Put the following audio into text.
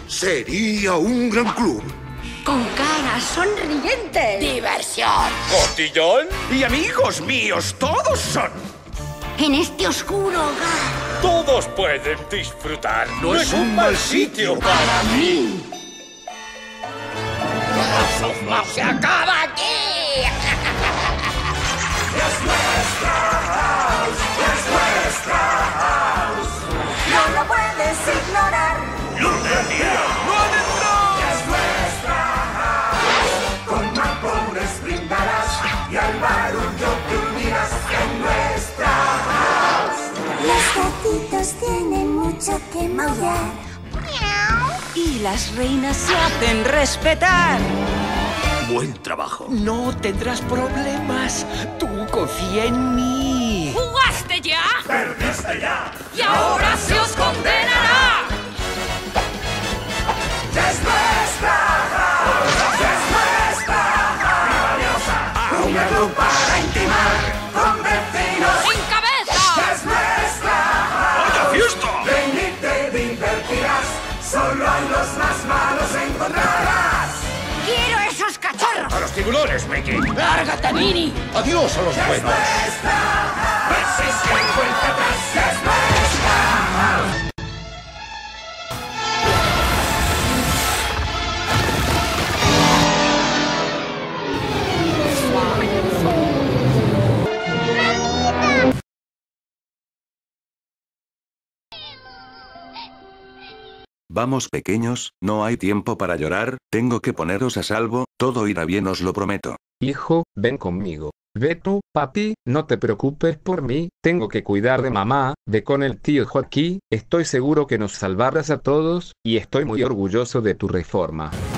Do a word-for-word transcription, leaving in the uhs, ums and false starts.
Sería un gran club. Con caras sonrientes. ¡Diversión! ¡Cotillón! Y amigos míos, todos son. En este oscuro hogar. Todos pueden disfrutar. No, no es un mal sitio para mí. ¡No se acaba aquí! ¡Es nuestra house! ¡Es nuestra house! ¡No lo puedes ignorar! ¡Luz del día! ¡No adentro! ¡Es nuestra house! Con vapores brindarás y al barullo te unirás en nuestra house. Los gatitos tienen mucho que maullar. Y las reinas se hacen respetar. Buen trabajo. No tendrás problemas. Tú confía en mí. ¿Jugaste ya? ¡Perdiste ya! ¡Y ahora se os condenará! ¡Es nuestra house! ¡Es nuestra house! ¡Una luz para intimar con vecinos! ¡Sin cabeza! ¡Es nuestra house! ¡Vaya fiesta! Ven y te divertirás. Solo a los más malos encontrarás. ¡Quiero esos cachorros! ¡A los tiburones, Mickey! ¡Lárgate, Minnie! ¡Adiós a los ¡Es buenos! nuestra house! No existe vuelta atrás. ¡Es nuestra house! Vamos pequeños, no hay tiempo para llorar, tengo que poneros a salvo, todo irá bien, os lo prometo. Hijo, ven conmigo. Ve tú, papi, no te preocupes por mí, tengo que cuidar de mamá, ve con el tío Joaquín, estoy seguro que nos salvarás a todos, y estoy muy orgulloso de tu reforma.